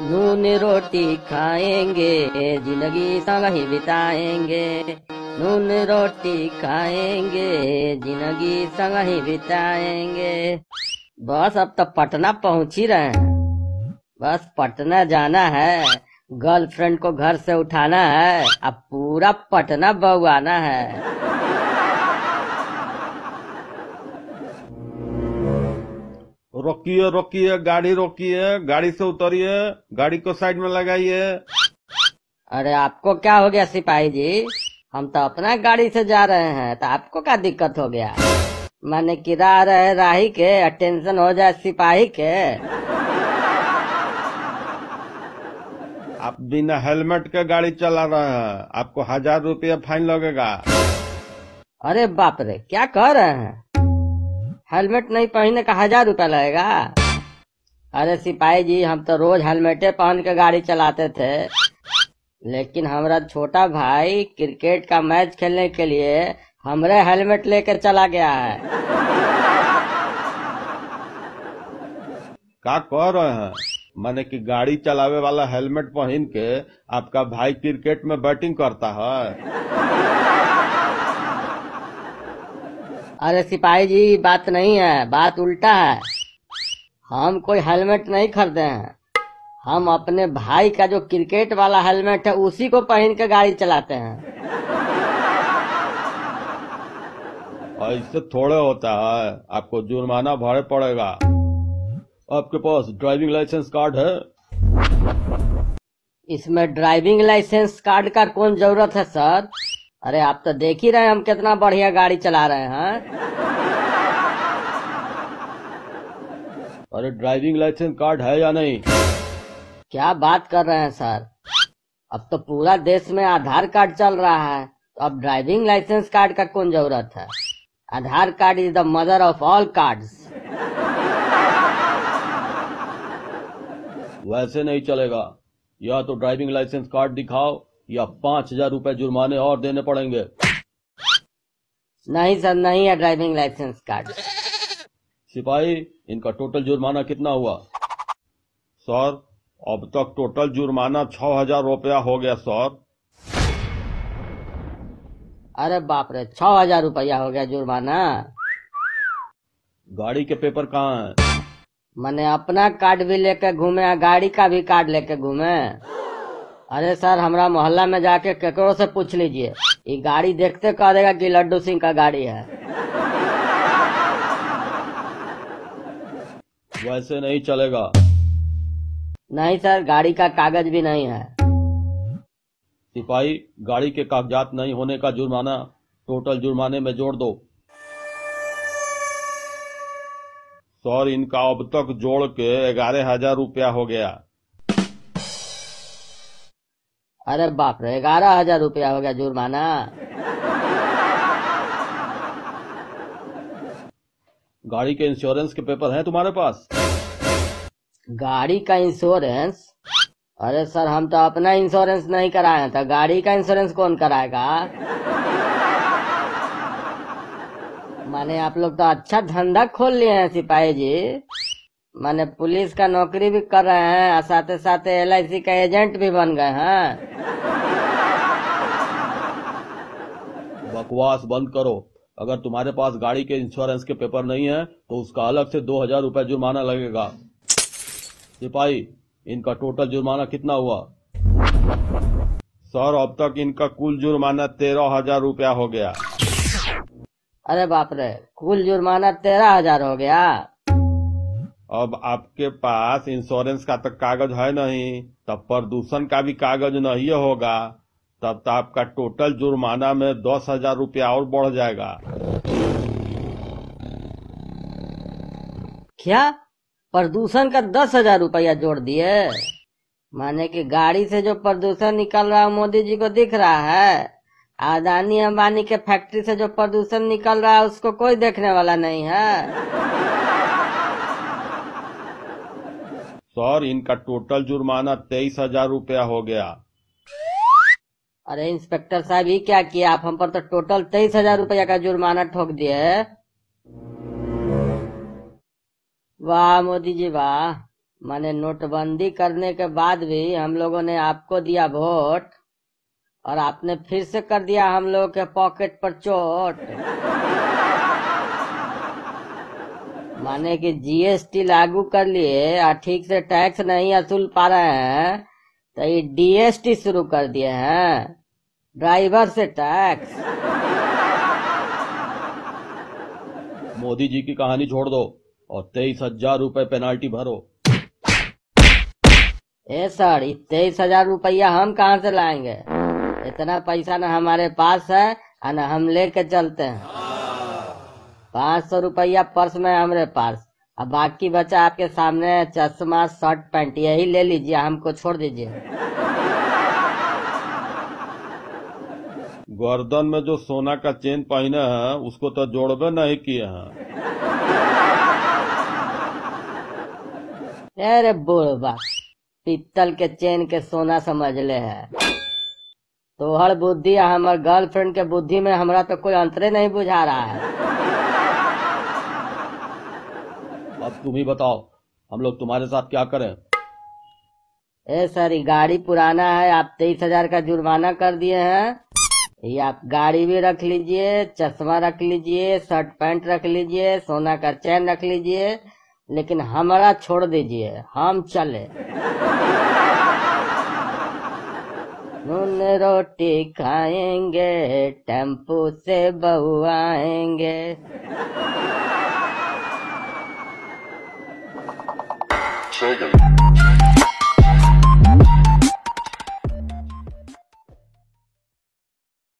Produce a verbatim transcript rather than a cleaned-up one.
नून रोटी खाएंगे, जिंदगी संग ही बिताएंगे। नून रोटी खाएंगे, जिंदगी संग ही बिताएंगे। बस अब तो पटना पहुंच ही रहे हैं। बस पटना जाना है, गर्लफ्रेंड को घर से उठाना है, अब पूरा पटना बउआना है। रोकिए रोकिए, गाड़ी रोकिए, गाड़ी से उतरिए, गाड़ी को साइड में लगाइए। अरे आपको क्या हो गया सिपाही जी? हम तो अपना गाड़ी से जा रहे हैं, तो आपको क्या दिक्कत हो गया? माने किरा रहे राही के, टेंशन हो जाए सिपाही के। आप बिना हेलमेट के गाड़ी चला रहे हैं, आपको हजार रुपया फाइन लगेगा। अरे बाप रे, क्या कह रहे हैं? हेलमेट नहीं पहनने का हजार रुपया लगेगा? अरे सिपाही जी, हम तो रोज हेलमेटे पहन के गाड़ी चलाते थे, लेकिन हमारा छोटा भाई क्रिकेट का मैच खेलने के लिए हमरे हेलमेट लेकर चला गया है। क्या कह रहे हैं? माने कि गाड़ी चलावे वाला हेलमेट पहन के आपका भाई क्रिकेट में बैटिंग करता है? अरे सिपाही जी, बात नहीं है, बात उल्टा है। हम कोई हेलमेट नहीं खरीदे हैं, हम अपने भाई का जो क्रिकेट वाला हेलमेट है उसी को पहन के गाड़ी चलाते हैं। ऐसे थोड़े होता है, आपको जुर्माना भरे पड़ेगा। आपके पास ड्राइविंग लाइसेंस कार्ड है? इसमें ड्राइविंग लाइसेंस कार्ड का कौन जरूरत है सर? अरे आप तो देख ही रहे हैं हम कितना बढ़िया गाड़ी चला रहे हैं। अरे ड्राइविंग लाइसेंस कार्ड है या नहीं? क्या बात कर रहे हैं सर? अब तो पूरा देश में आधार कार्ड चल रहा है, तो अब ड्राइविंग लाइसेंस कार्ड का कौन जरूरत है? Aadhaar card is the mother of all cards. वैसे नहीं चलेगा, या तो ड्राइविंग लाइसेंस कार्ड दिखाओ या पाँच हजार रूपए जुर्माने और देने पड़ेंगे। नहीं सर, नहीं है ड्राइविंग लाइसेंस कार्ड। सिपाही, इनका टोटल जुर्माना कितना हुआ? सर, अब तक टोटल जुर्माना छह हजार रुपया हो गया सर। अरे बाप रे, छह हजार रुपया हो गया जुर्माना? गाड़ी के पेपर कहाँ हैं? मैंने अपना कार्ड भी लेके घूमे, गाड़ी का भी कार्ड लेके घूमे। अरे सर, हमरा मोहल्ला में जाके केकरो से पूछ लीजिए, ये गाड़ी देखते कह देगा कि लड्डू सिंह का गाड़ी है। वैसे नहीं चलेगा। नहीं सर, गाड़ी का कागज भी नहीं है। सिपाही, गाड़ी के कागजात नहीं होने का जुर्माना टोटल जुर्माने में जोड़ दो। सर, इनका अब तक जोड़ के ग्यारह हजार रुपया हो गया। अरे बाप रे, ग्यारह हजार रुपया हो गया जुर्माना? गाड़ी के इंश्योरेंस के पेपर हैं तुम्हारे पास? गाड़ी का इंश्योरेंस? अरे सर, हम तो अपना इंश्योरेंस नहीं कराए था, गाड़ी का इंश्योरेंस कौन कराएगा? माने आप लोग तो अच्छा धंधा खोल लिए हैं सिपाही जी। माने पुलिस का नौकरी भी कर रहे हैं और साथ साथ एल आई सी का एजेंट भी बन गए हैं। बकवास बंद करो। अगर तुम्हारे पास गाड़ी के इंश्योरेंस के पेपर नहीं है तो उसका अलग से दो हजार रूपये जुर्माना लगेगा। सिपाही, इनका टोटल जुर्माना कितना हुआ? सर, अब तक इनका कुल जुर्माना तेरह हजार रूपया हो गया। अरे बाप रे, कुल जुर्माना तेरह हजार हो गया? अब आपके पास इंश्योरेंस का तो कागज है नहीं, तब प्रदूषण का भी कागज नहीं होगा, तब तो आपका टोटल जुर्माना में दस हजार रूपया और बढ़ जाएगा। क्या प्रदूषण का दस हजार रुपया जोड़ दिए? माने कि गाड़ी से जो प्रदूषण निकल रहा है मोदी जी को दिख रहा है, अदानी अंबानी के फैक्ट्री से जो प्रदूषण निकल रहा है उसको कोई देखने वाला नहीं है। सर, इनका टोटल जुर्माना तेईस हजार रूपया हो गया। अरे इंस्पेक्टर साहब, ये क्या किया आप? हम पर तो टोटल तेईस हजार रुपया का जुर्माना ठोक दिए है। वाह मोदी जी वाह, माने नोटबंदी करने के बाद भी हम लोगों ने आपको दिया वोट और आपने फिर से कर दिया हम लोग के पॉकेट पर चोट। माने कि जीएसटी लागू कर लिए और ठीक से टैक्स नहीं वसूल पा रहे हैं तो ये डीएसटी शुरू कर दिए हैं, ड्राइवर से टैक्स। मोदी जी की कहानी छोड़ दो और तेईस हजार रूपए पेनाल्टी भरो। ए सर, तेईस हजार रुपया हम कहाँ से लाएंगे? इतना पैसा न हमारे पास है और न हम लेके चलते हैं। पाँच सौ रुपया पर्स में हमारे पास, अब बाकी बचा आपके सामने चश्मा शर्ट पैंट, यही ले लीजिए, हमको छोड़ दीजिए। गर्दन में जो सोना का चेन पहने हैं उसको तो जोड़बे नहीं किए हैं। अरे बुढ़बा, पीतल के चेन के सोना समझ ले है। तोहर बुद्धि और हमार गर्लफ्रेंड के बुद्धि में हमरा तो कोई अंतरे नहीं बुझा रहा है। अब तुम ही बताओ, हम लोग तुम्हारे साथ क्या करें? ए सर, ये गाड़ी पुराना है, आप तेईस हजार का जुर्माना कर दिए हैं। ये आप गाड़ी भी रख लीजिए, चश्मा रख लीजिए, शर्ट पैंट रख लीजिए, सोना का चैन रख लीजिए, लेकिन हमारा छोड़ दीजिए, हम चले। नून रोटी खाएंगे, टेम्पू से बहू आएंगे। Second.